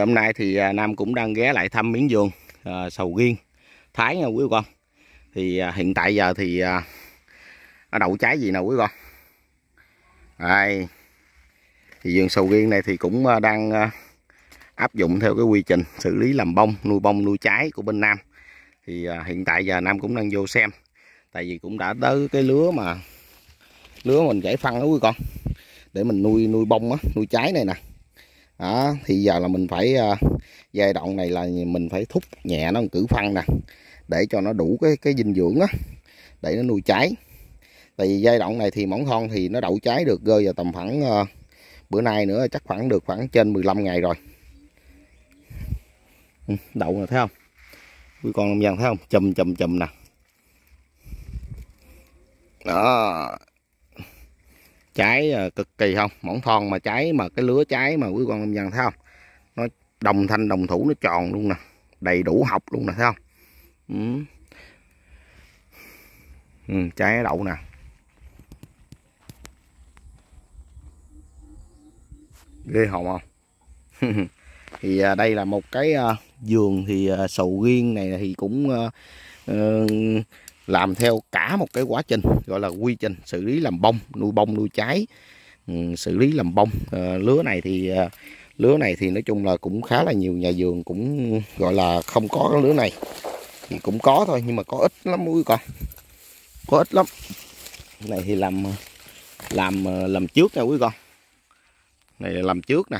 Hôm nay thì Nam cũng đang ghé lại thăm miếng vườn sầu riêng Thái nha quý con. Thì hiện tại giờ thì nó đậu trái gì nào quý con. Đây. Thì vườn sầu riêng này thì cũng đang áp dụng theo cái quy trình xử lý làm bông nuôi trái của bên Nam. Thì hiện tại giờ Nam cũng đang vô xem. Tại vì cũng đã tới cái lứa mình gãy phân đó quý con. Để mình nuôi bông á, nuôi trái này nè. Đó, thì giờ là mình phải giai đoạn này là mình phải thúc nhẹ nó cử phân nè, để cho nó đủ cái dinh dưỡng á, để nó nuôi trái. Tại vì giai đoạn này thì mỏng thon thì nó đậu trái được rơi vào tầm khoảng bữa nay nữa chắc được khoảng trên 15 ngày rồi. Đậu nè, thấy không quý con nông dân, thấy không, chùm nè. Đó, trái cực kỳ không, mỏng thon mà trái mà cái lứa trái mà quý con nông dân thấy không, nó đồng thanh đồng thủ, nó tròn luôn nè, đầy đủ học luôn nè, thấy không. Trái đậu nè, ghê hồn không. Thì đây là một cái vườn thì sầu riêng này thì cũng làm theo cả một cái quá trình gọi là quy trình xử lý làm bông nuôi trái, xử lý làm bông. Lứa này thì nói chung là cũng khá là nhiều nhà vườn cũng gọi là không có cái lứa này, thì cũng có thôi nhưng mà có ít lắm quý con, có ít lắm. Này thì làm trước nha quý con, này là làm trước nè.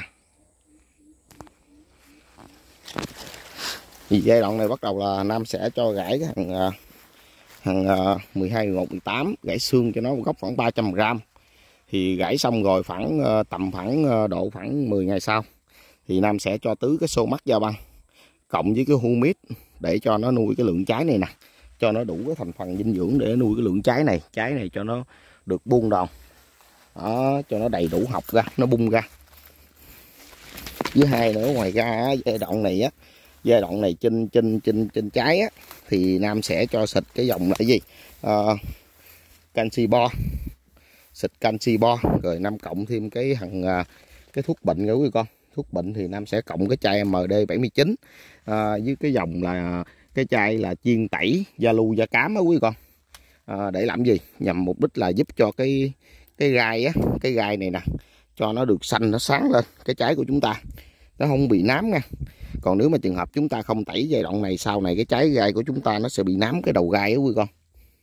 Thì giai đoạn này bắt đầu là Nam sẽ cho gãy cái hàng 12, 11, 18, gãy xương cho nó một gốc khoảng 300g. Thì gãy xong rồi tầm độ khoảng 10 ngày sau thì Nam sẽ cho tứ cái xô mắc da băng cộng với cái humic để cho nó nuôi cái lượng trái này nè, cho nó đủ cái thành phần dinh dưỡng để nuôi cái lượng trái này cho nó được buông đòn. Đó, cho nó đầy đủ học ra, nó bung ra. Với hai nữa, ngoài ra giai đoạn này trên trái á, thì Nam sẽ cho xịt cái dòng là cái gì, canxi bo, xịt canxi bo, rồi Nam cộng thêm cái cái thuốc bệnh nữa quý con. Thuốc bệnh thì Nam sẽ cộng cái chai MD79 với cái dòng là cái chai là chiên tẩy da lu da cám á quý con. Để làm gì, nhằm mục đích là giúp cho cái gai á, cái gai này nè, cho nó được xanh, nó sáng lên cái trái của chúng ta, nó không bị nám nha. Còn nếu mà trường hợp chúng ta không tẩy giai đoạn này, sau này cái trái gai của chúng ta nó sẽ bị nám cái đầu gai đó quý con.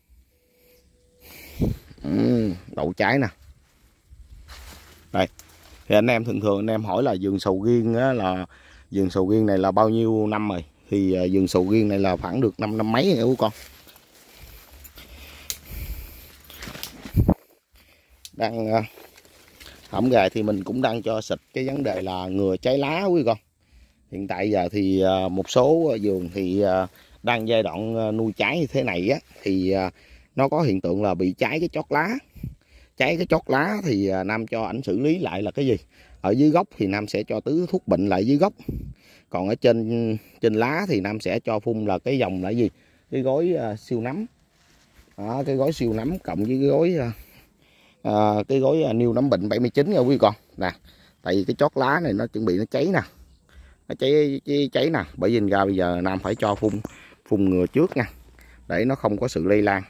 Đậu trái nè. Đây thì anh em thường anh em hỏi là vườn sầu riêng á, là vườn sầu riêng này là bao nhiêu năm rồi. Thì vườn sầu riêng này là khoảng được 5 năm mấy rồi quý con. Đang hổm gài thì mình cũng đang cho xịt cái vấn đề là ngừa cháy lá quý con. Hiện tại giờ thì một số vườn thì đang giai đoạn nuôi trái như thế này á, thì nó có hiện tượng là bị cháy cái chót lá. Cháy cái chót lá thì Nam cho ảnh xử lý lại là cái gì, ở dưới gốc thì Nam sẽ cho tứ thuốc bệnh lại dưới gốc. Còn ở trên lá thì Nam sẽ cho phun là cái dòng là gì, cái gói siêu nấm. Đó, cái gói siêu nấm cộng với cái gói niêu nấm bệnh 79 nha quý con nè. Tại vì cái chót lá này nó chuẩn bị nó cháy nè, nó cháy nè, bởi vì ra bây giờ Nam phải cho phun ngừa trước nha, để nó không có sự lây lan.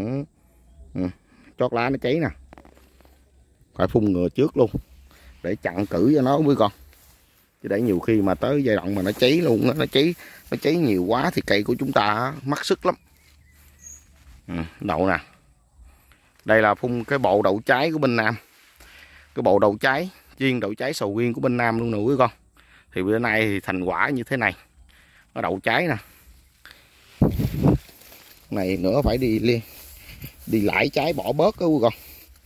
Chót lá nó cháy nè, phải phun ngừa trước luôn để chặn cử cho nó quý con. Chứ để nhiều khi mà tới giai đoạn mà nó cháy luôn, nó cháy nhiều quá thì cây của chúng ta mất sức lắm. Đậu nè. Đây là phun cái bộ đậu trái của bên Nam, cái bộ đậu trái chuyên đậu trái sầu riêng của bên Nam luôn nè quý con. Thì bữa nay thì thành quả như thế này, nó đậu trái nè. Này nữa phải đi lãi trái bỏ bớt đó quý con,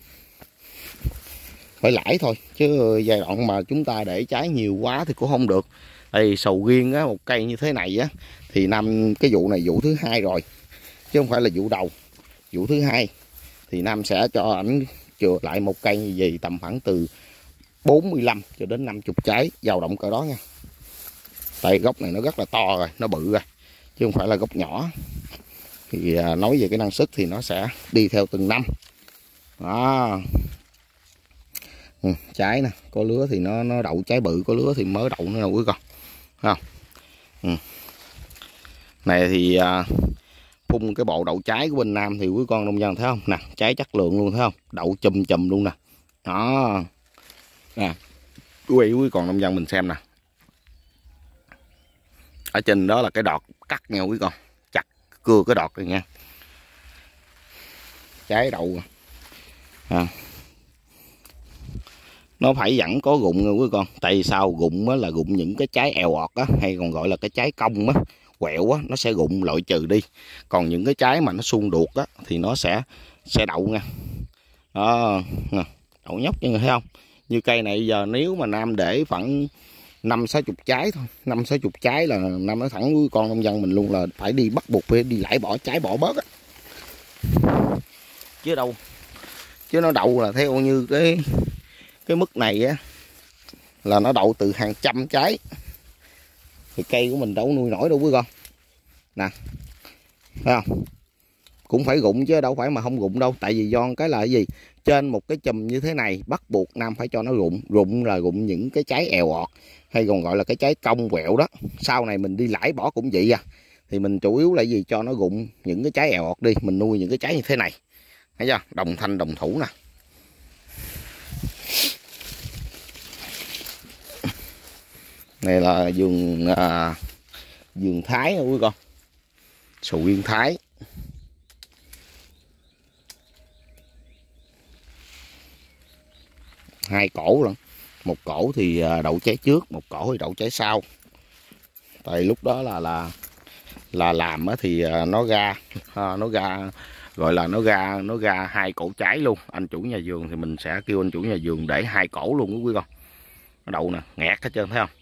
phải lãi thôi, chứ giai đoạn mà chúng ta để trái nhiều quá thì cũng không được. Đây sầu riêng á, một cây như thế này á, thì cái vụ này vụ thứ hai rồi, chứ không phải là vụ đầu. Vụ thứ hai thì Nam sẽ cho ảnh chừa lại một cây như vậy, tầm khoảng từ 45 cho đến 50 trái, dao động cỡ đó nha. Tại gốc này nó rất là to rồi, nó bự rồi, chứ không phải là gốc nhỏ. Thì nói về cái năng suất thì nó sẽ đi theo từng năm. Đó. Trái nè, có lứa thì nó đậu trái bự, có lứa thì mới đậu nữa nè quý con. không? Này thì phun cái bộ đậu trái của bên Nam thì quý con nông dân thấy không nè, trái chất lượng luôn, thấy không, đậu chùm chùm luôn nè, đó nè, quý con nông dân mình xem nè, ở trên đó là cái đọt cắt nha quý con, chặt cưa cái đọt này nha, trái đậu nó phải vẫn có rụng nha quý con. Tại vì sao? Rụng á là rụng những cái trái èo ọt á, hay còn gọi là cái trái cong á, quẹo á, nó sẽ rụng loại trừ đi. Còn những cái trái mà nó suông đuột á thì nó sẽ đậu nha. Đó, đậu nhóc như thấy không? Như cây này giờ nếu mà Nam để khoảng 50-60 trái thôi, 50-60 trái là Nam nói thẳng với con nông dân mình luôn là phải đi, bắt buộc phải đi lãi bỏ trái, bỏ bớt á. Chứ nó đậu là theo như cái mức này á là nó đậu từ hàng trăm trái thì cây của mình đâu nuôi nổi đâu quý con nè, thấy không? Cũng phải rụng chứ đâu phải mà không rụng đâu. Tại vì do cái là cái gì, trên một cái chùm như thế này bắt buộc Nam phải cho nó rụng là rụng những cái trái èo ọt, hay còn gọi là cái trái cong quẹo đó. Sau này mình đi lãi bỏ cũng vậy à, thì mình chủ yếu là gì, cho nó rụng những cái trái èo ọt đi, mình nuôi những cái trái như thế này, thấy chưa, đồng thanh đồng thủ nè. Này là vườn Thái nha quý con, sầu riêng Thái. Hai cổ luôn, một cổ thì đậu trái trước, một cổ thì đậu trái sau. Tại lúc đó là làm thì nó ra gọi là nó ra hai cổ trái luôn. Anh chủ nhà vườn thì mình sẽ kêu anh chủ nhà vườn để hai cổ luôn đó quý con. Đậu nè, nghẹt hết trơn thấy không?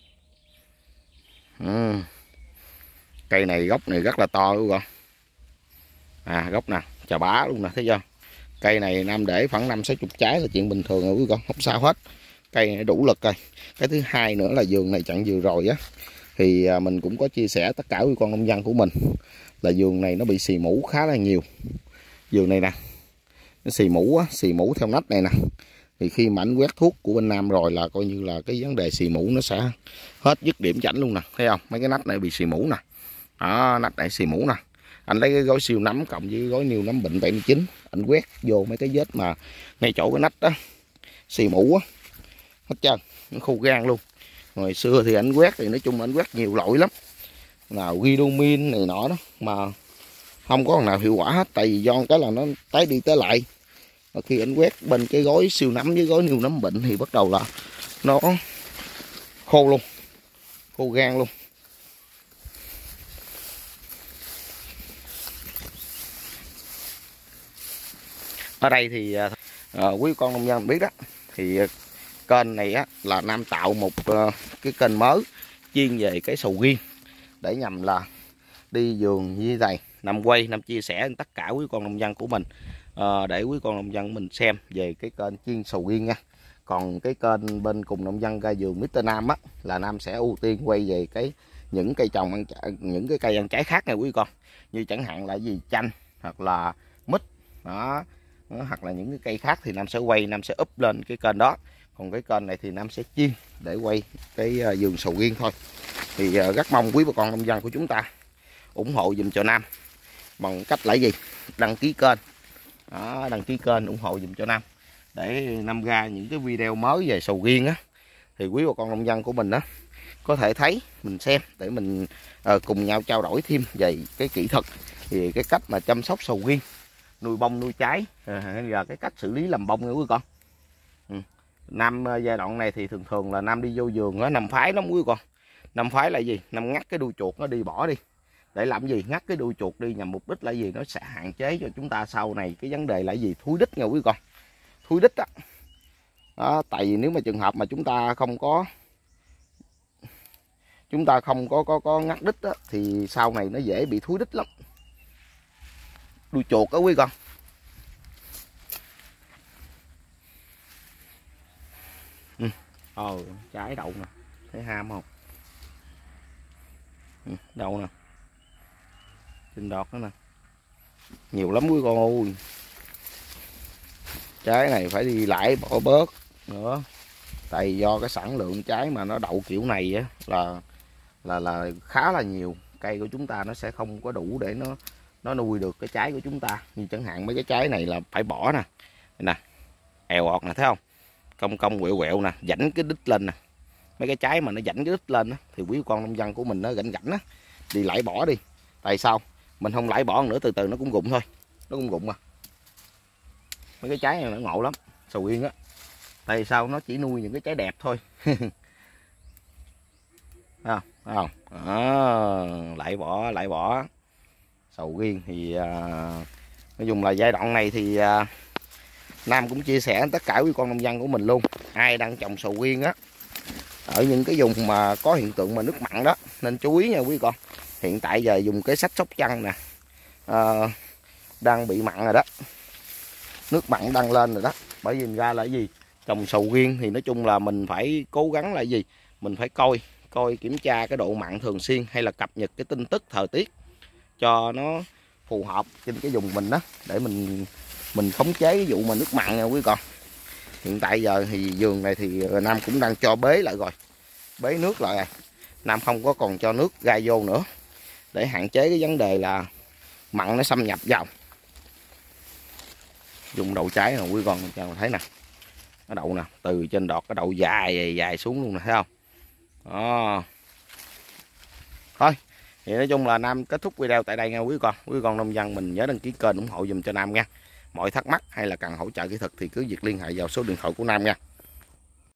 Cây này gốc này rất là to quý con. Gốc nè, chà bá luôn nè, thấy chưa? Cây này Nam để khoảng 50-60 trái là chuyện bình thường rồi quý con, không sao hết. Cây này đủ lực rồi. Cái thứ hai nữa là vườn này chặn vừa rồi á, thì mình cũng có chia sẻ tất cả với con nông dân của mình là vườn này nó bị xì mũ khá là nhiều. Vườn này nè, nó xì mũ á, xì mũ theo nách này nè. Thì khi mà anh quét thuốc của bên Nam rồi là coi như là cái vấn đề xì mũ nó sẽ hết dứt điểm chảnh luôn nè, thấy không? Mấy cái nách này bị xì mũ nè. Đó, nách này xì mũ nè. Anh lấy cái gói siêu nấm cộng với gói niêu nấm bệnh 79, anh quét vô mấy cái vết mà ngay chỗ cái nách đó, xì mũ á, hết trơn, nó khô gan luôn. Hồi xưa thì anh quét thì nói chung anh quét nhiều loại lắm, nào Guidomin này nọ đó mà không có nào hiệu quả hết. Tại vì do cái là nó tái đi tái lại. Và khi anh quét bên cái gói siêu nấm với gói niêu nấm bệnh thì bắt đầu là nó khô luôn, khô gan luôn. Ở đây thì quý con nông dân biết đó, thì kênh này á là Nam tạo một cái kênh mới chuyên về cái sầu riêng, để nhằm là đi vườn như thế này, Nam quay, Nam chia sẻ tất cả quý con nông dân của mình, để quý con nông dân mình xem về cái kênh chuyên sầu riêng nha. Còn cái kênh bên cùng nông dân ra vườn Mr. Nam á là Nam sẽ ưu tiên quay về những cây trồng những cái cây ăn trái khác này quý con, như chẳng hạn là gì, chanh hoặc là mít đó, hoặc là những cái cây khác thì Nam sẽ quay, Nam sẽ up lên cái kênh đó. Còn cái kênh này thì Nam sẽ chuyên để quay cái vườn sầu riêng thôi. Thì rất mong quý bà con nông dân của chúng ta ủng hộ dùm cho Nam bằng cách là gì, đăng ký kênh đó, đăng ký kênh ủng hộ dùm cho Nam, để Nam ra những cái video mới về sầu riêng á, thì quý bà con nông dân của mình đó có thể thấy, mình xem để mình cùng nhau trao đổi thêm về cái kỹ thuật, thì cái cách mà chăm sóc sầu riêng, nuôi bông nuôi trái, và cái cách xử lý làm bông nha quý con. Nam giai đoạn này thì thường là Nam đi vô vườn á, Nam phái lắm quý con. Nam phái là gì, Nam ngắt cái đuôi chuột nó đi, bỏ đi. Để làm gì? Ngắt cái đuôi chuột đi nhằm mục đích là gì, nó sẽ hạn chế cho chúng ta sau này cái vấn đề là gì, thúi đít nha quý con. Thúi đít á đó, tại vì nếu mà trường hợp mà chúng ta không có ngắt đít á, thì sau này nó dễ bị thúi đít lắm. Đuôi chuột đó quý con. Trái đậu nè, thấy ham không? Đậu nè, trên đọt đó nè, nhiều lắm quý con ơi. Trái này phải đi lãi bỏ bớt nữa, tại do cái sản lượng trái mà nó đậu kiểu này á là là khá là nhiều. Cây của chúng ta nó sẽ không có đủ để nó nuôi được cái trái của chúng ta. Như chẳng hạn mấy cái trái này là phải bỏ nè, nè, èo ọt nè, thấy không, cong cong quẹo quẹo nè, rãnh cái đít lên nè. Mấy cái trái mà nó rãnh cái đít lên á, thì quý con nông dân của mình nó rãnh rãnh á, đi lãi bỏ đi. Tại sao mình không lãi bỏ nữa, từ từ nó cũng rụng thôi, nó cũng rụng mà. Mấy cái trái này nó ngộ lắm, sầu riêng á. Tại sao nó chỉ nuôi những cái trái đẹp thôi. Thấy không? Lại bỏ sầu riêng thì nói chung là giai đoạn này thì Nam cũng chia sẻ tất cả quý con nông dân của mình luôn. Ai đang trồng sầu riêng á ở những cái vùng mà có hiện tượng mà nước mặn đó nên chú ý nha quý con. Hiện tại giờ dùng cái sách Sóc Trăng nè, đang bị mặn rồi đó, nước mặn đang lên rồi đó. Bởi vì ra là cái gì, trồng sầu riêng thì nói chung là mình phải cố gắng là gì, mình phải coi kiểm tra cái độ mặn thường xuyên, hay là cập nhật cái tin tức thời tiết cho nó phù hợp trên cái vùng mình đó, để mình khống chế cái vụ mà nước mặn nha quý con. Hiện tại giờ thì vườn này thì Nam cũng đang cho bế lại rồi, bế nước lại rồi. Nam không có còn cho nước ra vô nữa, để hạn chế cái vấn đề là mặn nó xâm nhập vào. Dùng đậu trái nè quý con cho thấy nè, cái đậu nè, từ trên đọt cái đậu dài xuống luôn nè, thấy không đó. Thôi thì nói chung là Nam kết thúc video tại đây nha quý con. Quý con nông dân mình nhớ đăng ký kênh ủng hộ dùm cho Nam nha. Mọi thắc mắc hay là cần hỗ trợ kỹ thuật thì cứ việc liên hệ vào số điện thoại của Nam nha.